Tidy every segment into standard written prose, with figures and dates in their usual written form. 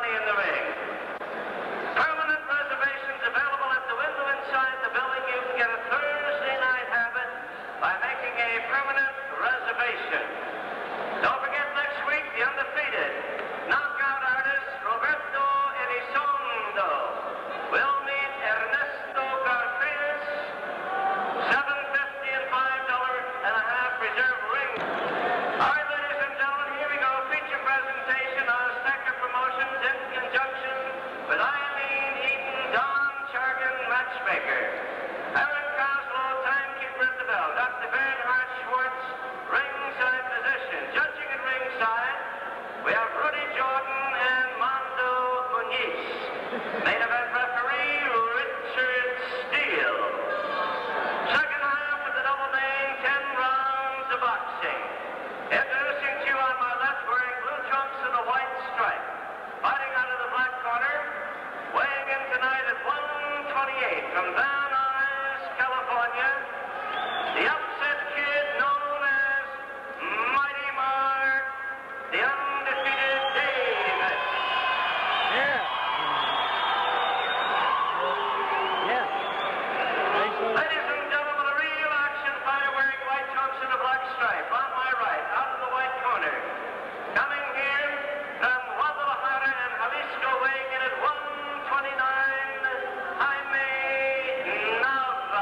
money in the ring. Permanent reservations available at the window inside the building. You can get a Thursday night habit by making a permanent reservation. Don't forget next week, the undefeated knockout artist Roberto Elizondo will meet Ernesto Garfias, $7.50 and $5.50 reserve ring. All right, ladies and gentlemen, here we go. Feature presentation on Stacker Promotions in conjunction with Eileen Eaton, Don Chargan, matchmaker. Eric Coslow, timekeeper at the bell. Dr. Bernhard Schwartz, ringside position. Judging at ringside, we have Rudy Jordan and Mondo Muniz. Main event referee, Richard Steele. Second half of the double main, 10 rounds of boxing. Introducing to you on my left, wearing blue trunks and a white stripe. Fighting out of the black corner, weighing in tonight at 128 from Van Nuys, California, the upset kid known as Mighty Mark, the undefeated Davis. Yeah. Yeah. Ladies and gentlemen, a real action fighter wearing white trunks and a black stripe. On my right, out of the white corner. Coming here from Guadalajara and Jalisco, weighing in at 129, Jaime Nava.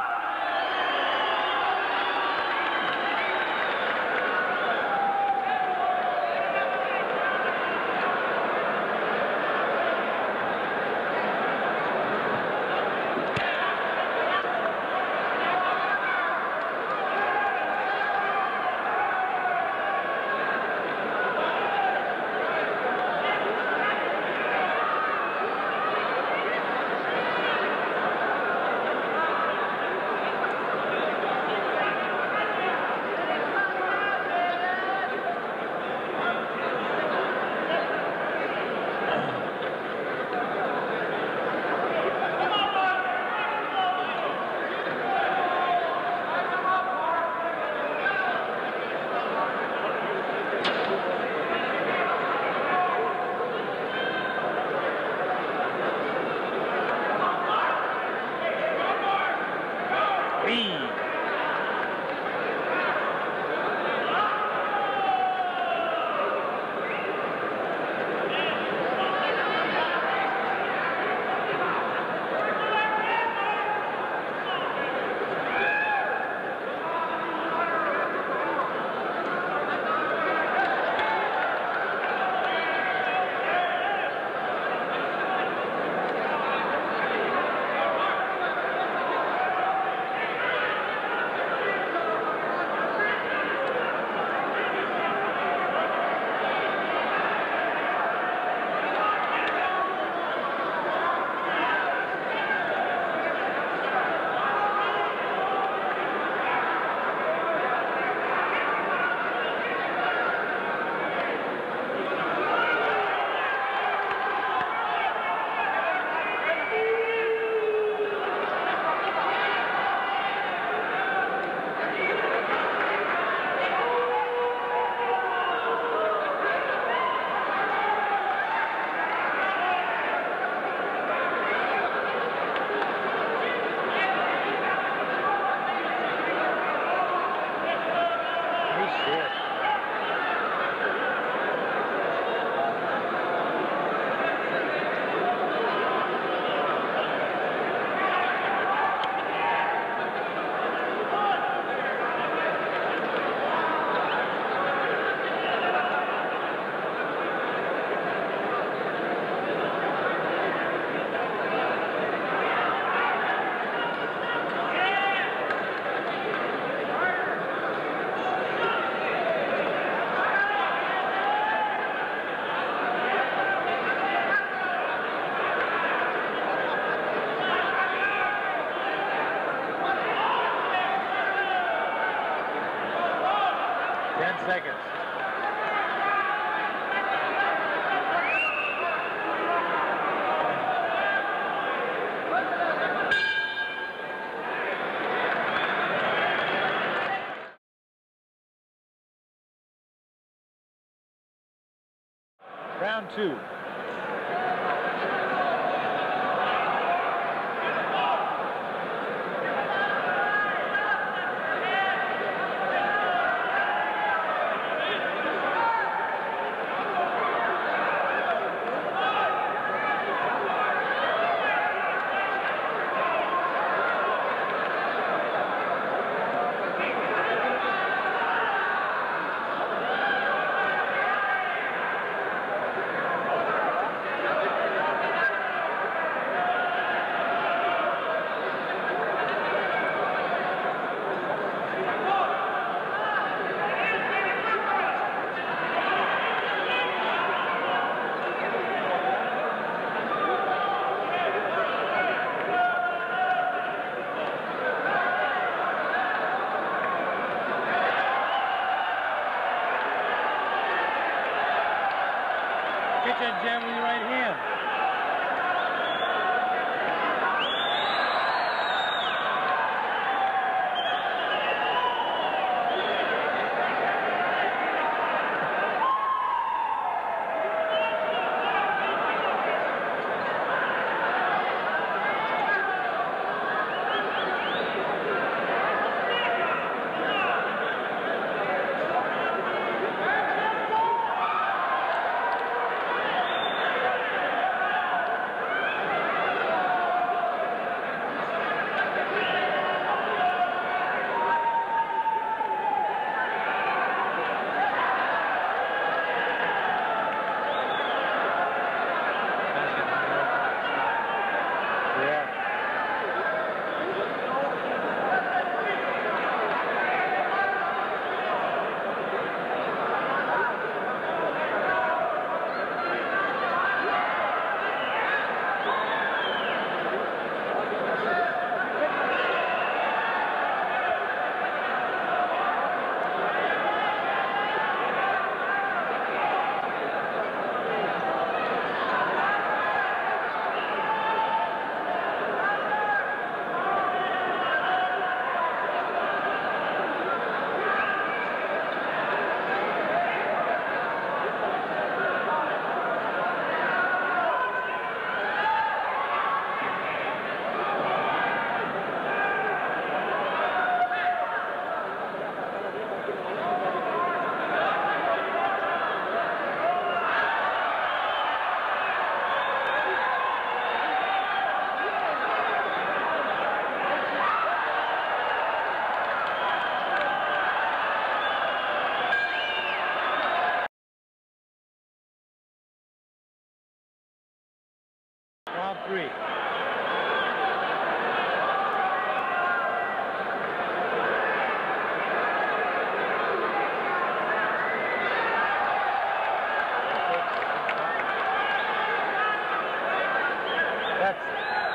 Seconds. Round two. Catch that jab with your right hand. Round 3. That's it.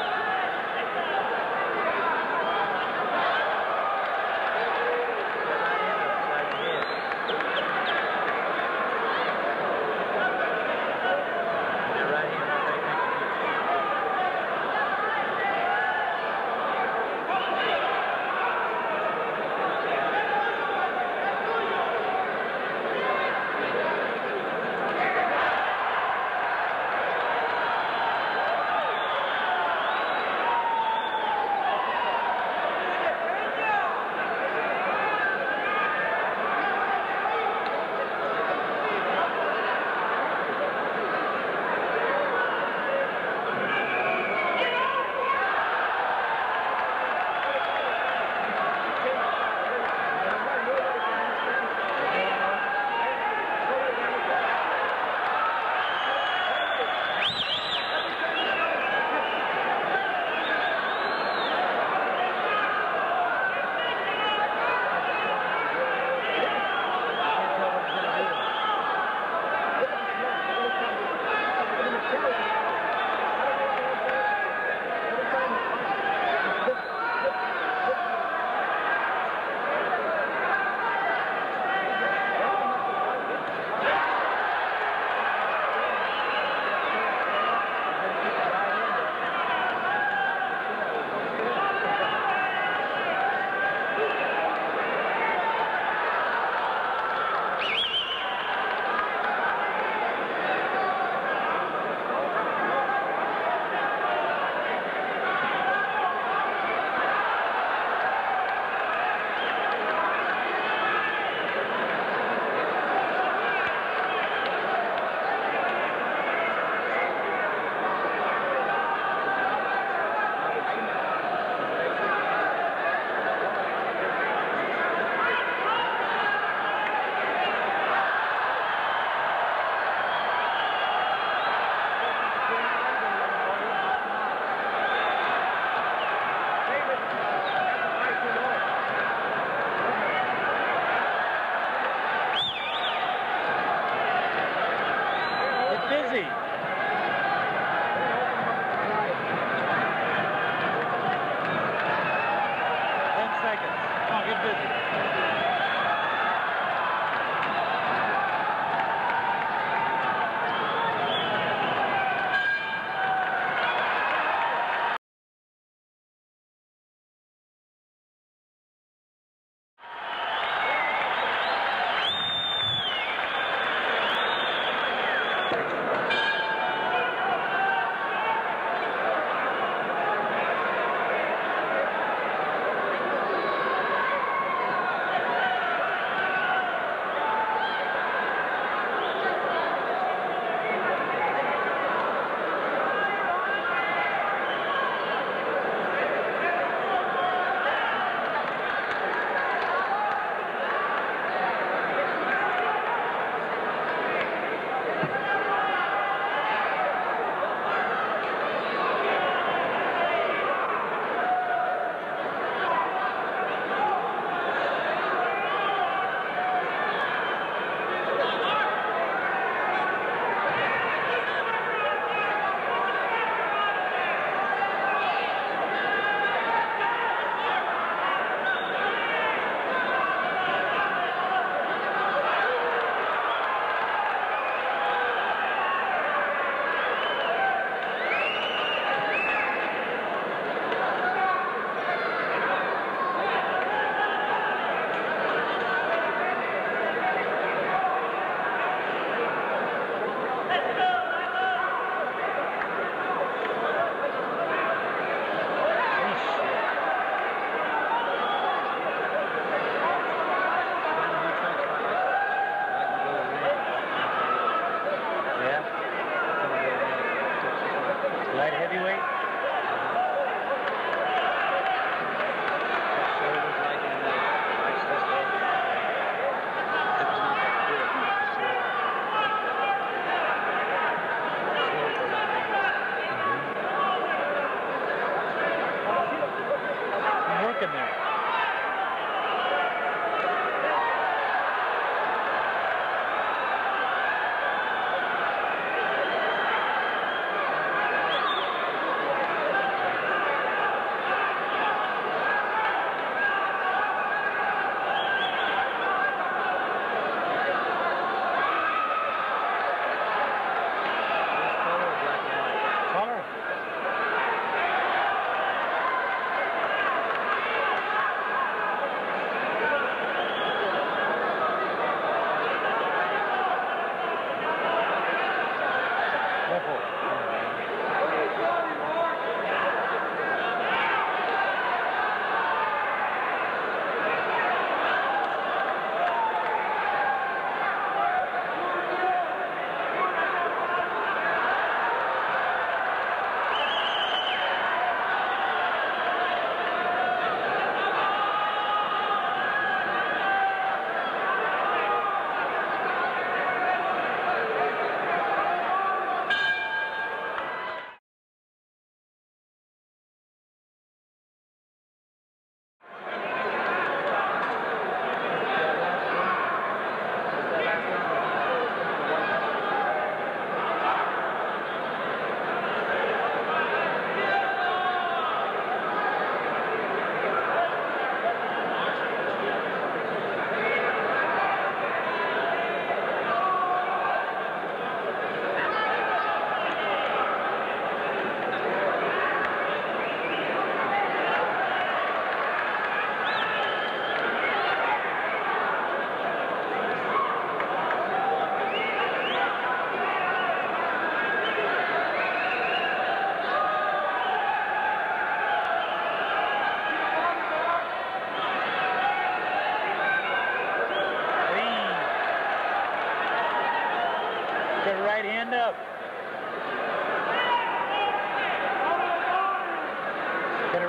Busy. 10 seconds. Come on, get busy.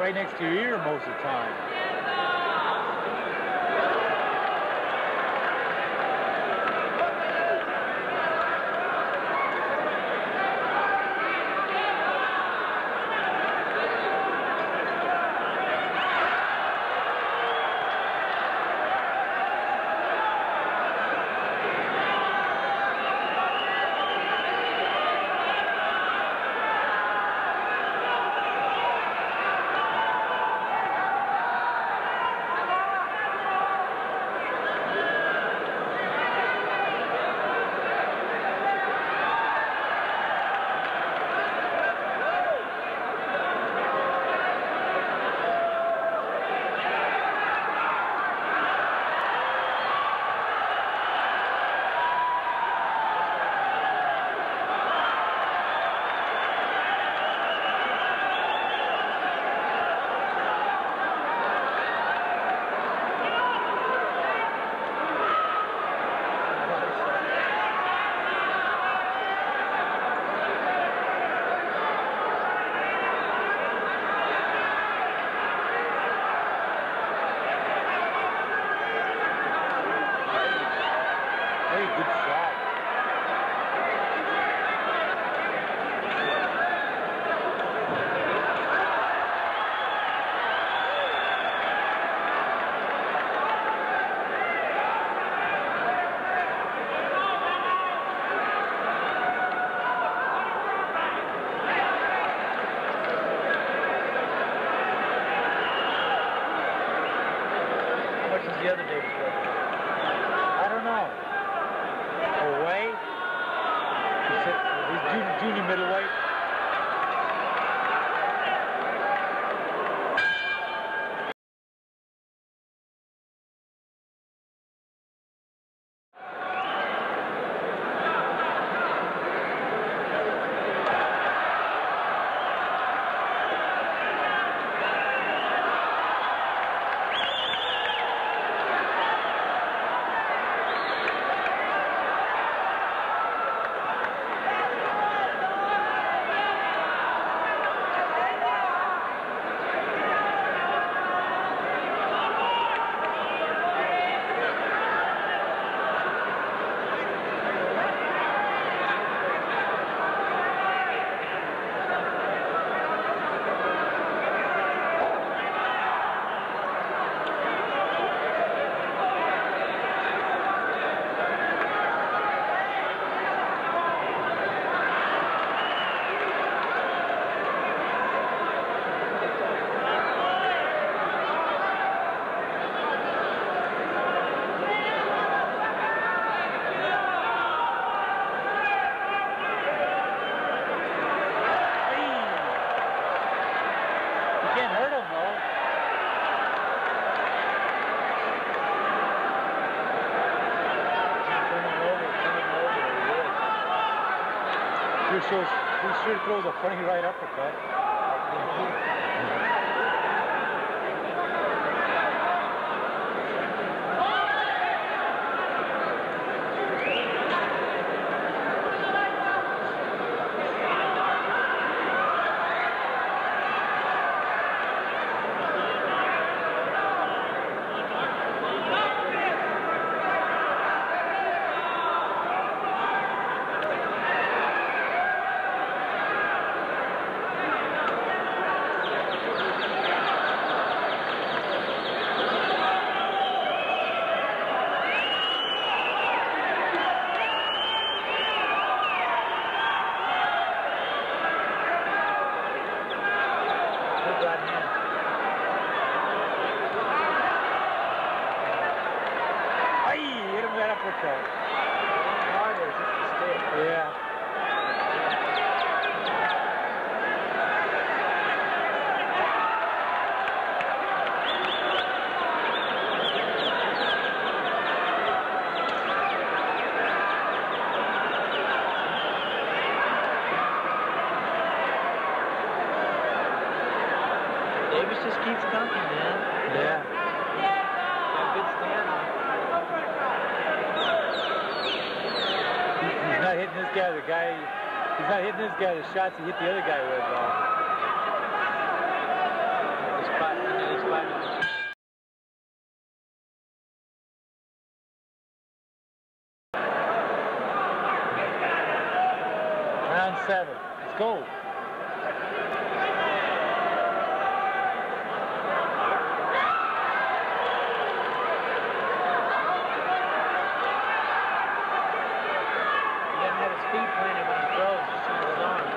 right next to your ear most of the time. The other day before. I don't know. Away? He's junior middleweight. He sure throws a funny right uppercut. Yeah. Davis just keeps coming, man. Yeah. Good stand. He's not hitting this guy. He's not hitting this guy the shots he hit the other guy with, though. The 7. Let's go. He doesn't have his feet planted when he throws, just in his arms.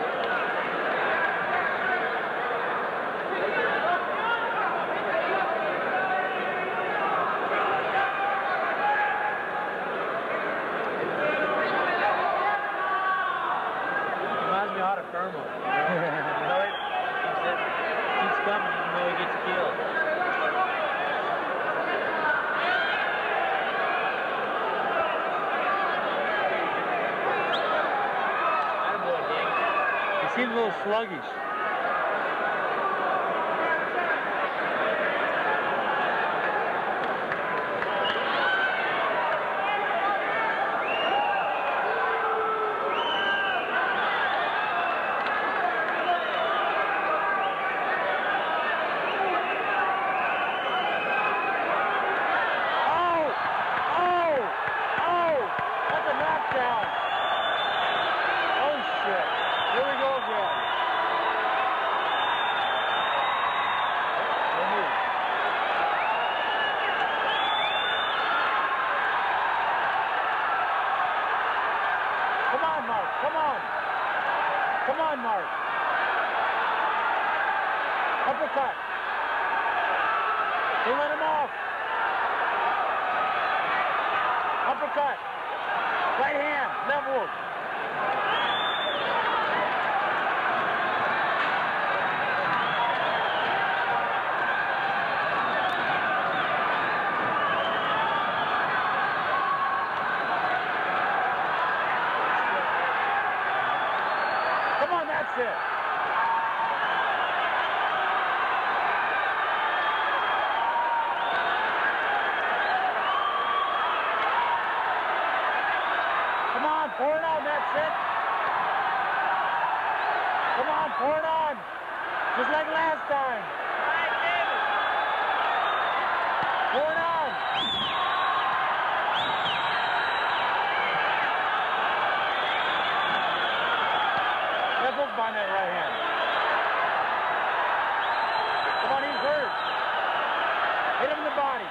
Reminds me of Auditorium. You know it? Keeps coming even though he gets killed. Attaboy, Dick. He seems a little sluggish. Come on, Mark. Uppercut. Don't let him off. Uppercut. Right hand, level. Come on, that's it. Come on, pour it on, that's it. Come on, pour it on. Just like last time. Pour it on. That book behind that right hand. Come on, he's hurt. Hit him in the body.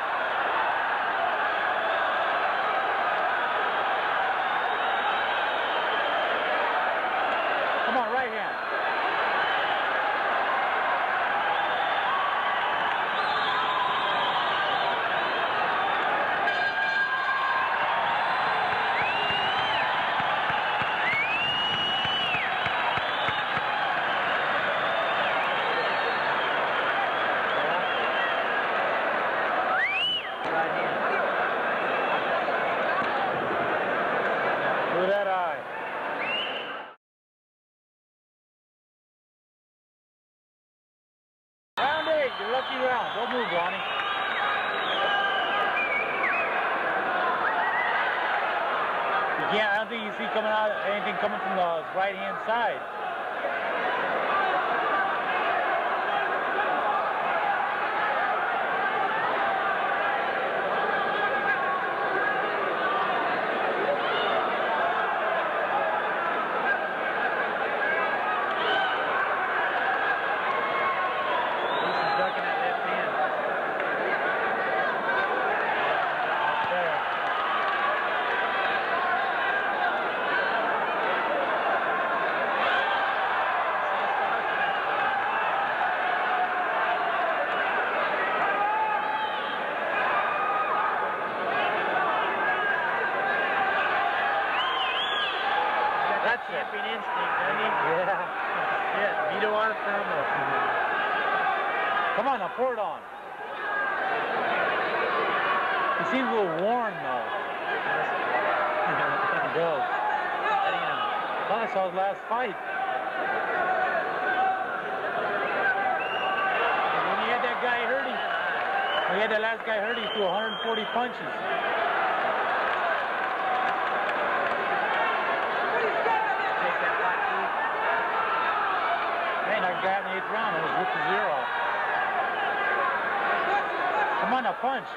Come on, right hand. Through that eye. Round 8, your lucky round. Don't move, Ronnie. You can't, I don't think you see coming out anything coming from the right hand side. That's champion instinct, doesn't he? Yeah. Yeah, you don't want to firm up. Come on, now pour it on. He seems a little worn though. He does. How do you know? Well, I saw his last fight. When he had that guy hurt, when he had that last guy hurt, he threw 140 punches. Take that hot food. Man, that guy in the 8th round almost ripped his ear off. Come on, now punch.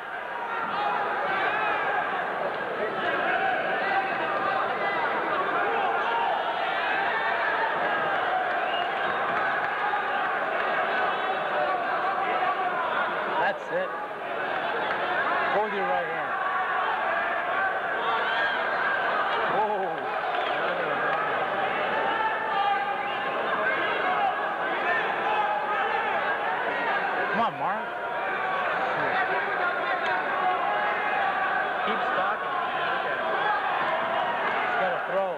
keeps talking. Look at him. He's got to throw.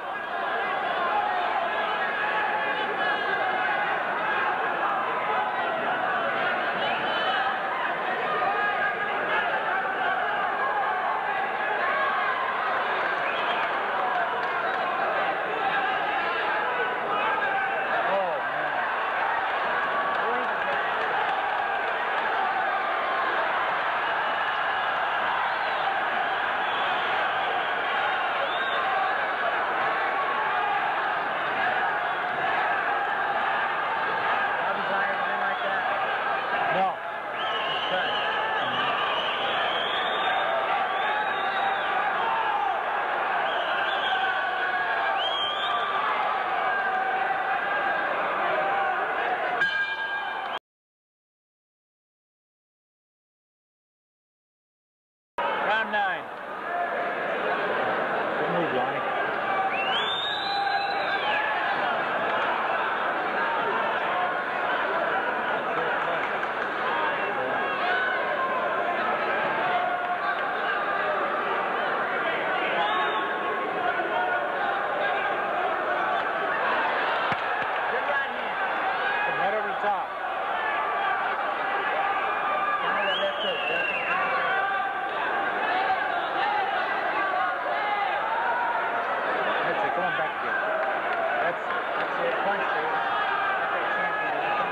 Round 9. Good move, Lonnie. Good right hand. Right over the top. Down to that left hook. That's it. Come on back again. That's That's it. Punch, dude. That's that champion.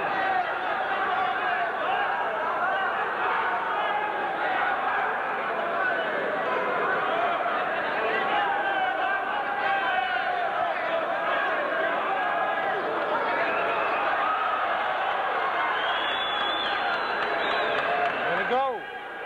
Let it go.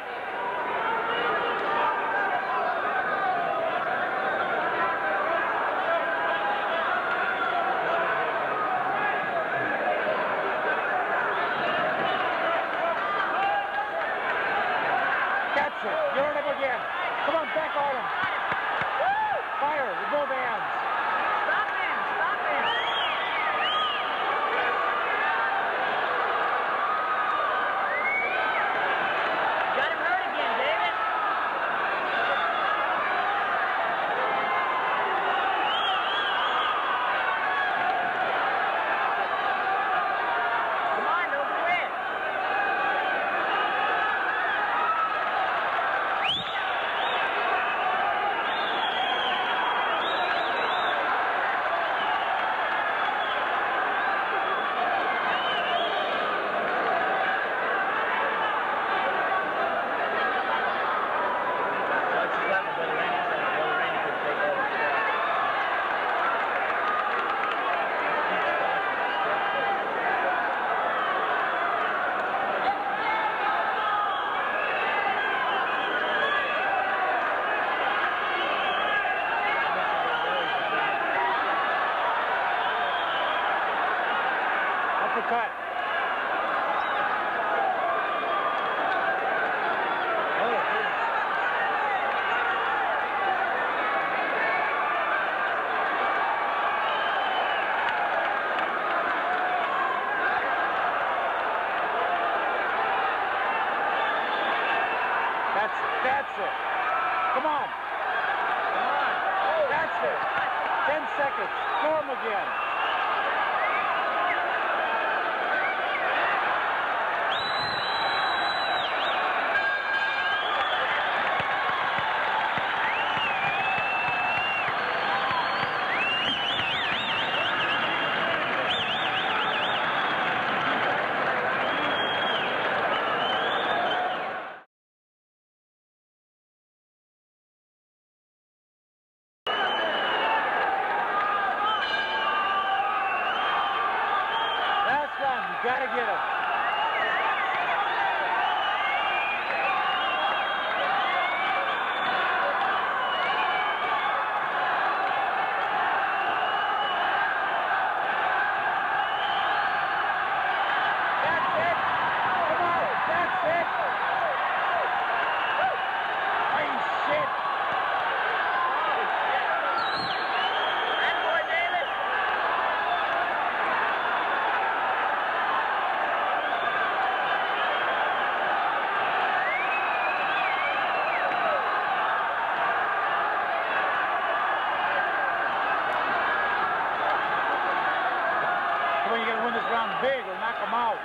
That's it. You're on him again. Come on, back on him. Fire with both hands. Stop him! Stop him! Got him hurt again, David. Come on, don't quit. Let's just let my brother Randy say it. Brother Randy can take over. Uppercut. That's it. Come on. Come on. That's it. 10 seconds. Score him again. big, it'll knock them out.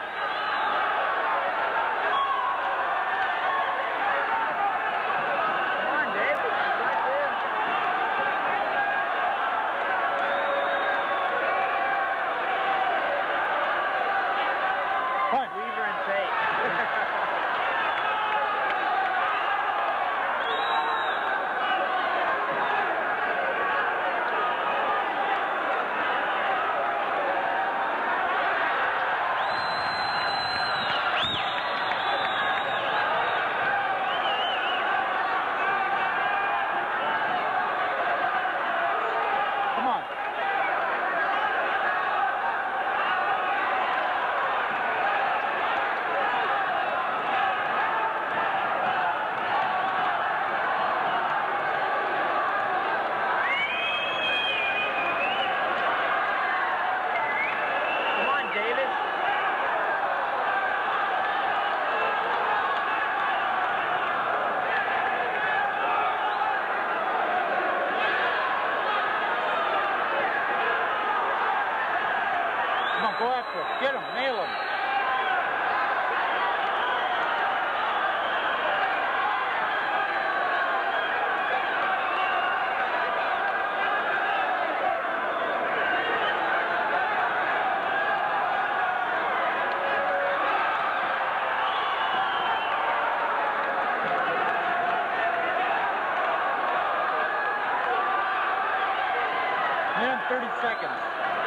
Come on, David. It's right there. Punt. Weaver and Tate. Come on. Come on, David. Come on, go after him. Get him. Nail him. Minute and 30 seconds.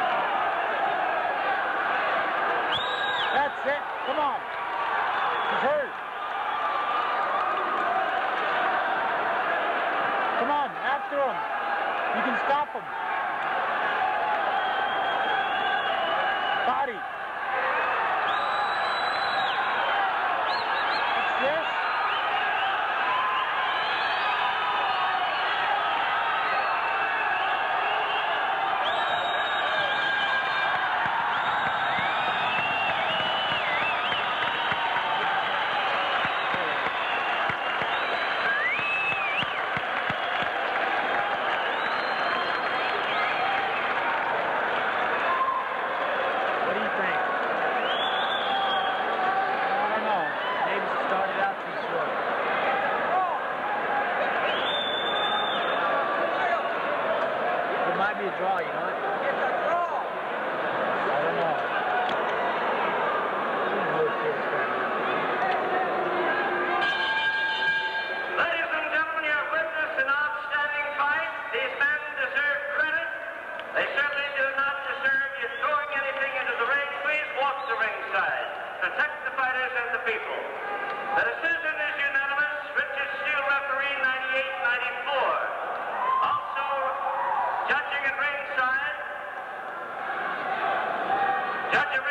That's it. Come on. He's hurt. Come on, after him. You can stop him. Body. What's this? What do you think? I don't know. Davis started out too slow. It might be a draw, you know what? I don't know. Ladies and gentlemen, you have witnessed an outstanding fight. These men deserve credit. They certainly do not deserve you throwing anything into the ring. Please walk the ringside. Protect the fighters and the people. The decision is unanimous. Richard Steele, referee, 98-94. Also, judging at ringside, Judge